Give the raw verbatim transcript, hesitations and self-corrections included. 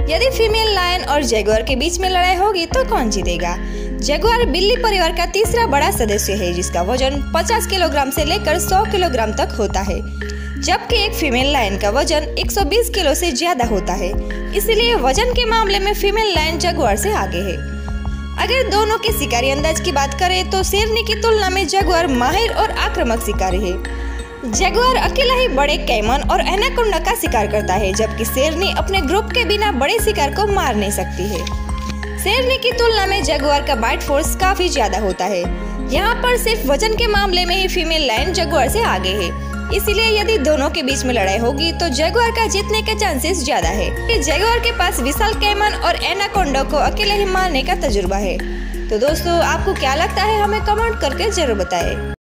यदि female lion और Jaguar के बीच में लड़ाई होगी तो कौन जीतेगा? जगुआर बिल्ली परिवार का तीसरा बड़ा सदस्य है, जिसका वजन पचास किलोग्राम से लेकर सौ किलोग्राम तक होता है, जबकि एक फीमेल लायन का वजन एक सौ बीस किलो से ज्यादा होता है। इसलिए वजन के मामले में फीमेल लायन जगुआर से आगे है। अगर दोनों के शिकारी अंदाज की बात करें तो शेरनी की तुलना में जगुआर माहिर और आक्रामक शिकारी है। जगुआर अकेला ही बड़े कैमन और एनाकोंडा का शिकार करता है, जबकि शेरनी अपने ग्रुप के बिना बड़े शिकार को मार नहीं सकती है। शेरनी की तुलना में जगुआर का बाइट फोर्स काफी ज्यादा होता है। यहाँ पर सिर्फ वजन के मामले में ही फीमेल लायन जगुआर से आगे है। इसीलिए यदि दोनों के बीच में लड़ाई होगी तो जगुआर का जीतने के चांसेस ज्यादा है। जगुआर के पास विशाल कैमन और एनाकोंडा को अकेले ही मारने का तजुर्बा है। तो दोस्तों, आपको क्या लगता है, हमें कमेंट करके जरूर बताएं।